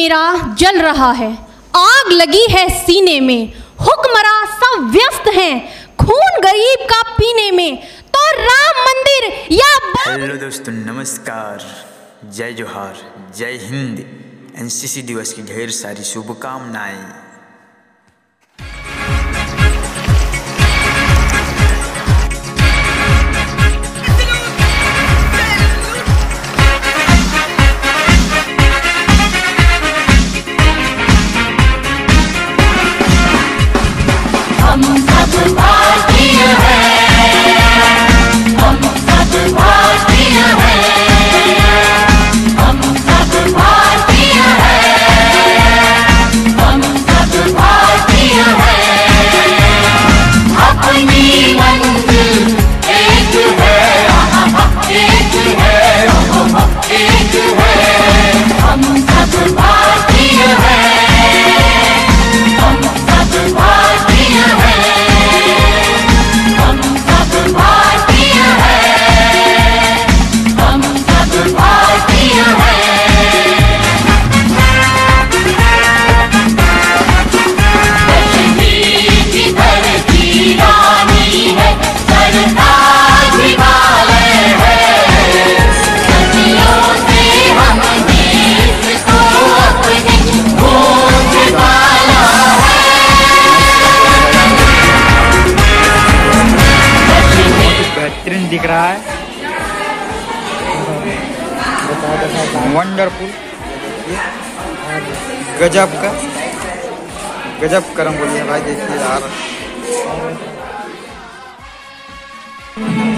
मेरा जल रहा है, आग लगी है सीने में, हुक्मरां सब व्यस्त हैं खून गरीब का पीने में, तो राम मंदिर या हेलो दोस्तों, नमस्कार, जय जोहार, जय हिंद। एनसीसी दिवस की ढेर सारी शुभकामनाएं। हम सब भारतीय हैं, हम सब भारतीय हैं, हम सब भारतीय हैं, हम सब भारतीय हैं। अपनी मंजिल एक है, एक है, एक है। हम सब भारतीय हैं, हम सब भारतीय हैं, हम सब भारतीय हैं, हम सब भारतीय हैं। कश्मीर की धरती रानी है, सरताज हिमालय है, सदियों से हमने इसको अपनी गूंज डाला बेहतरीन दिख रहा है, वंडरफुल, गजब का रंगोली है भाई। देखिए यार,